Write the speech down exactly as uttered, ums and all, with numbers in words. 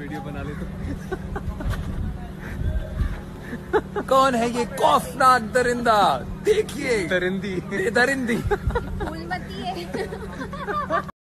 Video बना ले तो। कौन है ये खौफनाक दरिंदा? देखिए दरिंदी दरिंदी फूलमती है।